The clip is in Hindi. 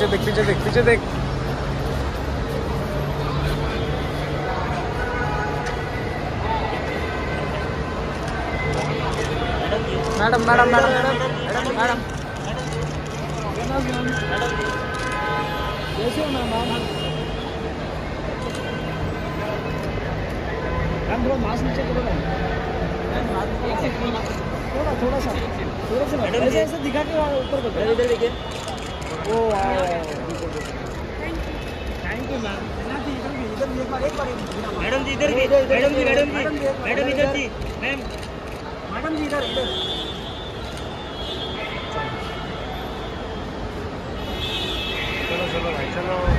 देख पीछे देख पीछे देख। Madam madam madam madam madam कैसे हो मैम? मैम थोड़ा मास्क नीचे करो मैम। थोड़ा थोड़ा सा ऐसे ऐसे दिखा के ऊपर को इधर देखिए। Oh thank you ma'am. इधर एक बार मैडम जी इधर भी madam ji madam ji madam इधर जी मैम मैडम जी इधर इधर। चलो चलो भाई चलो।